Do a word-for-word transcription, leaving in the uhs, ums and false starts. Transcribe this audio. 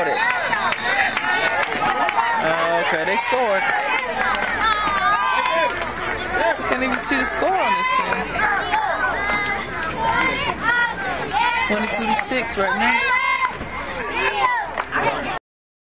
called it? Uh, okay, they scored. Can't even see the score on this thing. twenty-two to six right now.